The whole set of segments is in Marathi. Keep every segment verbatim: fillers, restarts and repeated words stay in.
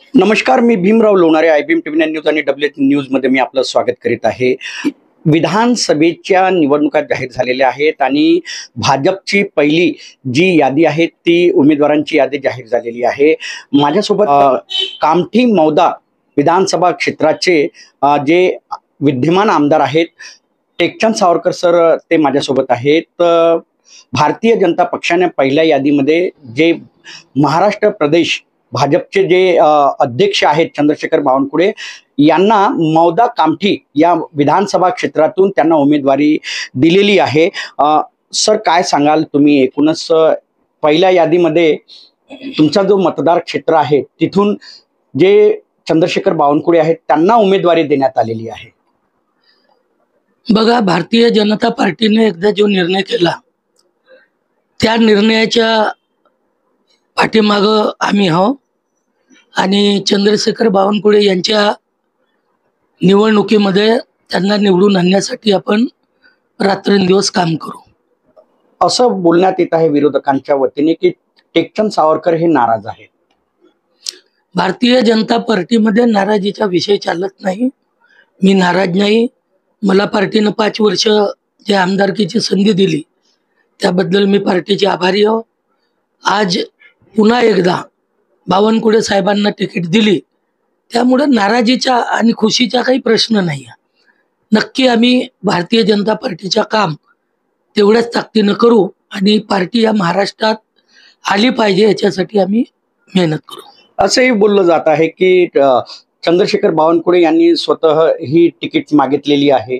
नमस्कार, मी Bhimrao Lonare. I B M TV nine news आणि डब्ल्यू एच न्यूजमध्ये मी आपलं स्वागत करीत आहे. विधानसभेच्या निवडणुका जाहीर झालेल्या आहेत आणि भाजपची पहिली जी यादी आहे ती उमेदवारांची यादी जाहीर झालेली आहे. माझ्यासोबत अ, कामठी मौदा विधानसभा क्षेत्राचे अ, जे विद्यमान आमदार आहेत टेकचंद सावरकर सर ते माझ्यासोबत आहेत. अ, भारतीय जनता पक्षाने पहिल्या यादीमध्ये जे महाराष्ट्र प्रदेश भाजपचे जे अ, अध्यक्ष आहेत चंद्रशेखर बावनकुळे यांना मौदा कामठी या विधानसभा क्षेत्रातून त्यांना उमेदवारी दिलेली आहे. अ, सर काय सांगाल तुम्ही एकूणच अ, पहिल्या यादीमध्ये तुमचा जो मतदार क्षेत्र आहे तिथून जे चंद्रशेखर बावनकुळे आहेत त्यांना उमेदवारी देण्यात आलेली आहे. बघा, भारतीय जनता पार्टीने एकदा जो निर्णय केला त्या निर्णयाच्या पाठीमागं आम्ही आहो आणि चंद्रशेखर बावनकुळे यांच्या निवडणुकीमध्ये त्यांना निवडून आणण्यासाठी आपण रात्रंदिवस काम करू. असं बोलण्यात येत आहे विरोधकांच्या वतीने की टेकचंद सावरकर हे नाराज आहेत. भारतीय जनता पार्टीमध्ये नाराजीचा विषय चालत नाही. मी नाराज नाही. मला पार्टीनं पाच वर्ष जे आमदारकीची संधी दिली त्याबद्दल मी पार्टीचे आभारी आहो. आज पुन्हा एकदा बावनकुळे साहेबांना तिकीट दिली त्यामुळे नाराजीचा आणि खुशीचा काही प्रश्न नाही आहे. नक्की आम्ही भारतीय जनता पार्टीचं काम तेवढ्याच ताकदीनं करू आणि पार्टी या महाराष्ट्रात आली पाहिजे याच्यासाठी आम्ही मेहनत करू. असंही बोललं जात आहे की अ, चंद्रशेखर बावनकुळे यांनी स्वतः ही तिकीट मागितलेली आहे.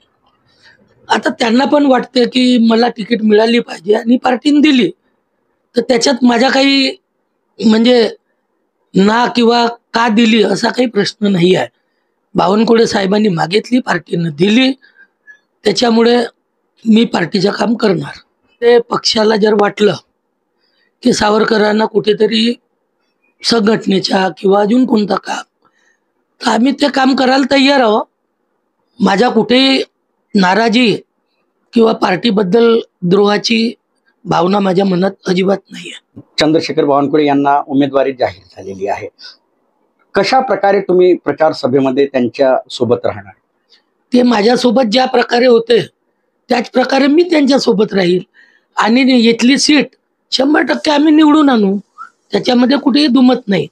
आता त्यांना पण वाटतं की मला तिकीट मिळाली पाहिजे आणि पार्टीने दिली तर त्याच्यात माझा काही म्हणजे ना किंवा का दिली असा काही प्रश्न नाही आहे. बावनकुळे साहेबांनी मागितली, पार्टीनं दिली, त्याच्यामुळे मी पार्टीचं काम करणार. ते पक्षाला जर वाटलं की सावरकरांना कुठेतरी संघटनेच्या किंवा अजून कोणता काम तर आम्ही ते काम करायला तयार आहोत. माझ्या कुठेही नाराजी किंवा पार्टीबद्दल द्रोहाची भावना माझ्या मनात अजिबात नाही आहे. चंद्रशेखर बावनकुळे यांना उमेदवारी जाहीर झालेली आहे. कशा प्रकारे तुम्ही प्रचार सभेमध्ये त्यांच्या सोबत राहणार? ते माझ्यासोबत ज्या प्रकारे होते त्याच प्रकारे मी त्यांच्यासोबत राहील आणि इथली सीट शंभर टक्के आम्ही निवडून आणू, त्याच्यामध्ये कुठेही दुमत नाही.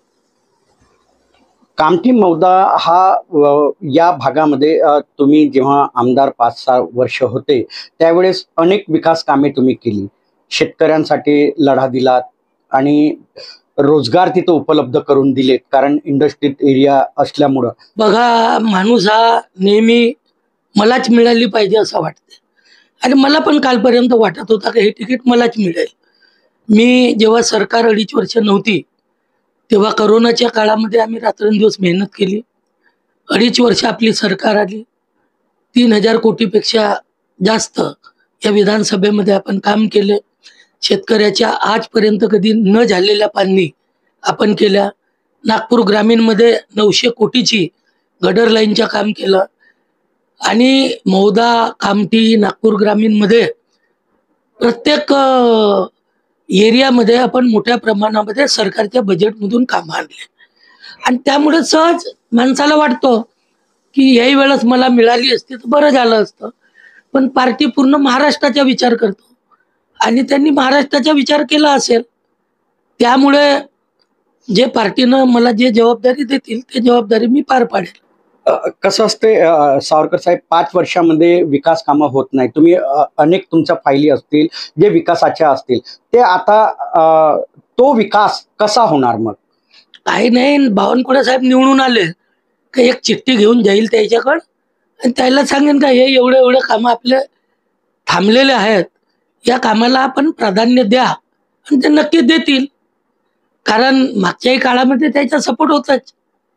कामठी मौदा हा अ, या भागामध्ये अ, तुम्ही जेव्हा आमदार पाच सहा वर्ष होते त्यावेळेस अनेक विकास कामे तुम्ही केली. शेतकऱ्यांसाठी लढा दिलात आणि रोजगार तिथं उपलब्ध करून दिलेत कारण इंडस्ट्री एरिया असल्यामुळं. बघा, माणूस हा नेहमी मलाच मिळाली पाहिजे असं वाटते आणि मला पण कालपर्यंत वाटत होता की हे तिकीट मलाच मिळेल. मी जेव्हा सरकार अडीच वर्ष नव्हती तेव्हा करोनाच्या काळामध्ये आम्ही रात्रंदिवस मेहनत केली. अडीच वर्ष आपली सरकार आली. तीन हजार कोटीपेक्षा जास्त या विधानसभेमध्ये आपण काम केले. शेतकऱ्याच्या आजपर्यंत कधी न झालेल्या पाहणी आपण केल्या. नागपूर ग्रामीणमध्ये नऊशे कोटीची गडर लाईनचं काम केलं आणि मौदा कामठी नागपूर ग्रामीणमध्ये प्रत्येक एरियामध्ये आपण मोठ्या प्रमाणामध्ये सरकारच्या बजेटमधून काम आणले आणि त्यामुळे सहज माणसाला वाटतं की याही वेळेस मला मिळाली असती तर बरं झालं असतं. पण पार्टी पूर्ण महाराष्ट्राचा विचार करतो आणि त्यांनी महाराष्ट्राचा विचार केला असेल त्यामुळे जे पार्टीनं मला जे जबाबदारी देतील ते जबाबदारी मी पार पाडेल. अ, कसं असते अ, सावरकर साहेब, पाच वर्षामध्ये विकास कामं होत नाही. तुम्ही अ, अनेक तुमच्या फायली असतील जे विकासाच्या असतील ते आता अ, तो विकास कसा होणार? मग काही नाही, बावनकुळे साहेब निवडून आले का एक चिठ्ठी घेऊन जाईल त्याच्याकडं आणि त्याला सांगेन का हे एवढे एवढे कामं आपले थांबलेले आहेत, या कामाला आपण प्राधान्य द्या आणि ते नक्की देतील. कारण मागच्याही काळामध्ये त्याचा सपोर्ट होताच.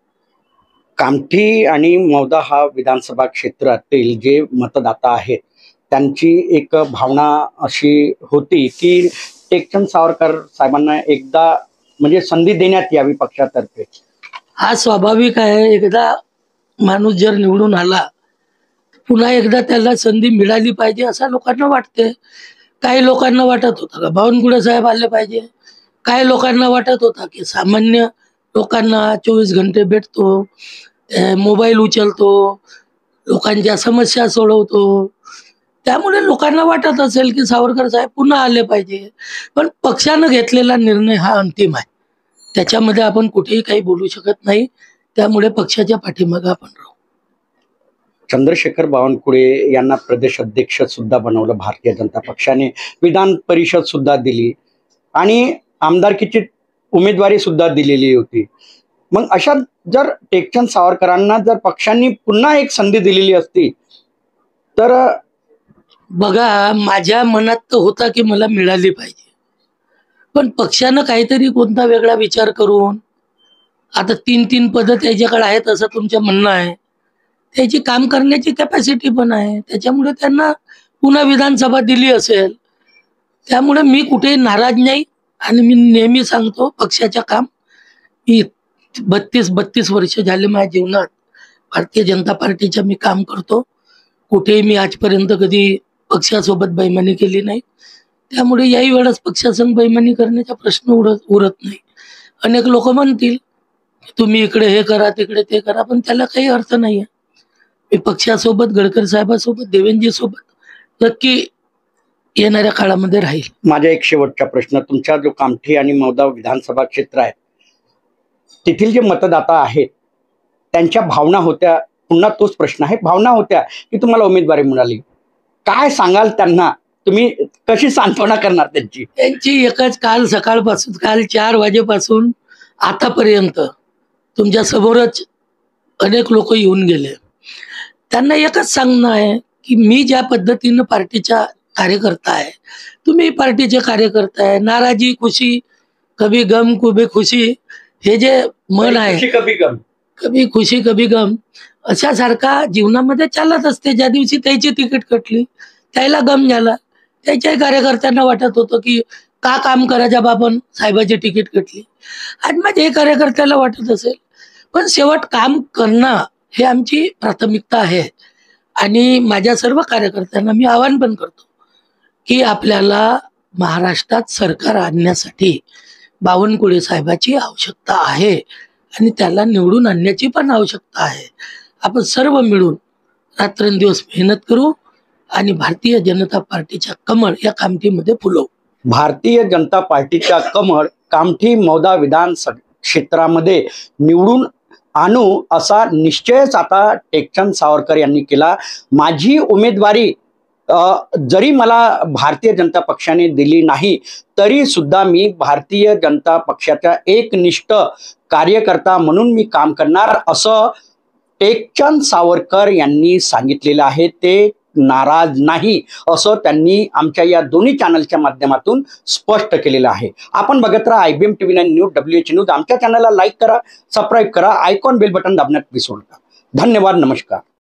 कामठी आणि मौदा हा विधानसभा क्षेत्रातील जे मतदाता आहेत त्यांची एक भावना अशी होती की टेकचंद सावरकर साहेबांना एकदा म्हणजे संधी देण्यात यावी पक्षातर्फे. हा स्वाभाविक आहे. एकदा माणूस जर निवडून आला पुन्हा एकदा त्याला संधी मिळाली पाहिजे असं लोकांना वाटते. काही लोकांना वाटत होतं का बावनकुळे साहेब आले पाहिजे, काही लोकांना वाटत होता की सामान्य लोकांना चोवीस घंटे भेटतो, अ, मोबाईल उचलतो, लोकांच्या समस्या सोडवतो. त्यामुळे लोकांना वाटत असेल की सावरकर साहेब पुन्हा आले पाहिजे. पण पक्षानं घेतलेला निर्णय हा अंतिम आहे. त्याच्यामध्ये आपण कुठेही काही बोलू शकत नाही. त्यामुळे पक्षाच्या पाठीमागे आपण राहू. चंद्रशेखर बावनकुळे यांना प्रदेश अध्यक्ष सुद्धा बनवलं भारतीय जनता पक्षाने, विधान परिषद सुद्धा दिली आणि आमदारकीची उमेदवारी सुद्धा दिलेली होती. मग अशा जर टेकचंद सावरकरांना जर पक्षांनी पुन्हा एक संधी दिलेली असती तर बघा, माझ्या मनात तर होता की मला मिळाली पाहिजे, पण पक्षानं काहीतरी कोणता वेगळा विचार करून आता तीन तीन पदं त्याच्याकडे आहेत असं तुमचं म्हणणं आहे. त्याची काम करण्याची कॅपॅसिटी पण आहे, त्याच्यामुळे त्यांना पुन्हा विधानसभा दिली असेल. त्यामुळे मी कुठेही नाराज नाही आणि मी नेहमी सांगतो पक्षाचं काम, मी बत्तीस बत्तीस वर्ष झाले माझ्या जीवनात भारतीय जनता पार्टीचं मी काम करतो. कुठेही मी आजपर्यंत कधी पक्षासोबत बेईमानी केली नाही. त्यामुळे याही वेळेस पक्षासंग बेईमानी करण्याचा प्रश्न उरत उरत नाही. अनेक लोक म्हणतील तुम्ही इकडे हे करा तिकडे ते करा, पण त्याला काही अर्थ नाही आहे. मी पक्षासोबत, गडकरी साहेबांसोबत, देवेंद्रजी सोबत नक्की येणाऱ्या काळामध्ये राहील. माझा एक शेवटचा प्रश्न, तुमचा जो कामठी आणि मौदा विधानसभा क्षेत्र आहे तेथील जे मतदाता आहेत त्यांच्या भावना होत्या, पुन्हा तोच प्रश्न आहे, भावना होत्या की तुम्हाला उमेदवारी मिळाली, काय सांगाल त्यांना? तुम्ही कशी सांत्वना करणार त्यांची? त्यांची एकच, काल सकाळपासून, काल चार वाजेपासून आतापर्यंत तुमच्या समोरच अनेक लोक येऊन गेले. त्यांना एकच सांगणं आहे की मी ज्या पद्धतीनं पार्टीचा कार्यकर्ता आहे, तुम्ही पार्टीचे कार्यकर्ता आहे. नाराजी खुशी, कभी गम कभी खुशी, हे जे मन आहे, खुशी कभी गम, कभी खुशी कभी गम, अशासारखा जीवनामध्ये चालत असते. ज्या दिवशी त्याची तिकीट कटली त्याला गम झाला. त्याच्याही कार्यकर्त्यांना वाटत होतं की का काम करायचं बापन, साहेबाची तिकीट कटली. आज माझ्याही कार्यकर्त्याला वाटत असेल, पण शेवट काम करणं हे आमची प्राथमिकता आहे. आणि माझ्या सर्व कार्यकर्त्यांना मी आवाहन पण करतो की आपल्याला महाराष्ट्रात सरकार आणण्यासाठी बावनकुळे साहेबाची आवश्यकता आहे आणि त्याला निवडून आणण्याची पण आवश्यकता आहे. आपण सर्व मिळून रात्रंदिवस मेहनत करू आणि भारतीय जनता पार्टीच्या कमळ या कामठीमध्ये फुलवू. भारतीय जनता पार्टीच्या कमळ कामठी मौदा विधान क्षेत्रामध्ये निवडून आणू असा निश्चयच आता टेकचंद सावरकर यांनी केला. माझी उमेदवारी जरी मला भारतीय जनता पक्षाने दिली नाही तरी सुद्धा मी भारतीय जनता पक्षाचा एकनिष्ठ कार्यकर्ता म्हणून मी काम करणार असं टेकचंद सावरकर यांनी सांगितलेलं आहे. ते नाराज नाही असं त्यांनी आमच्या या दोन्ही चॅनलच्या माध्यमातून स्पष्ट केलेलं आहे. आपण बघत राहा IBM TV nine news, W H news. आमच्या चॅनलला लाईक करा, सबस्क्राईब करा, आयकॉन बेल बटन दाबण्यात विसरू नका. धन्यवाद, नमस्कार.